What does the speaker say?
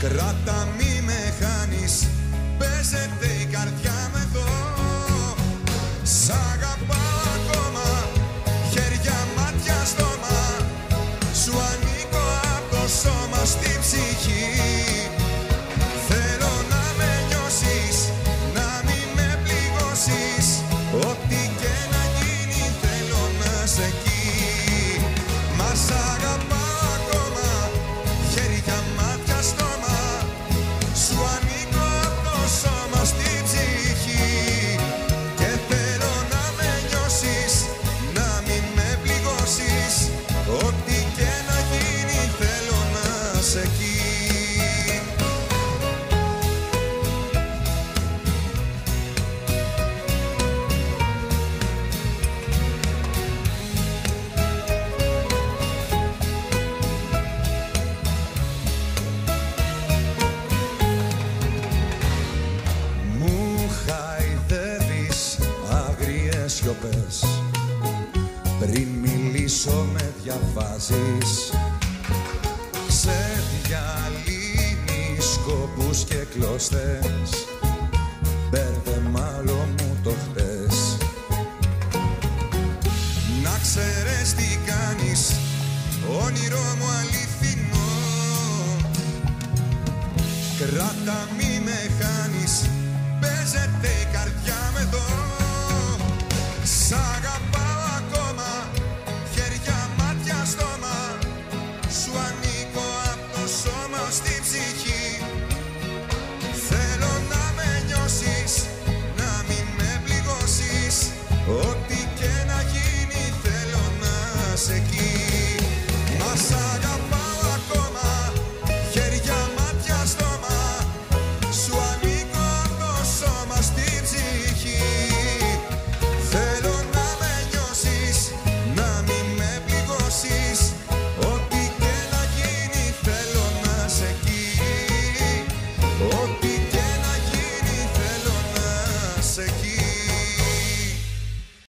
Κράτα μη με χάνεις, παίζεται η καρδιά με εδώ. Σ' αγαπάω ακόμα, χέρια, μάτια, στόμα. Σου ανήκω απ' το σώμα στη ψυχή. Θέλω να με νιώσεις, να μη με πληγώσεις. Ό,τι και να γίνει θέλω να σε εκεί. Μα σ' αγαπάω ακόμα, χέρια, μάτια, στόμα. Σου ανήκω απ' το σώμα στη ψυχή. Και θέλω να με νιώσεις, να μη με πληγώσεις. Ό,τι και να γίνει θέλω να σε εκεί. Σιωπές. Πριν μιλήσω με διαβάζεις. Ξεδιαλύνεις σκοπούς και κλωστές. Μπέρδεμα άλλο μου το χτες. Να ξέρεις τι κάνεις, όνειρό μου αληθινό. Κράτα μη με χάνεις,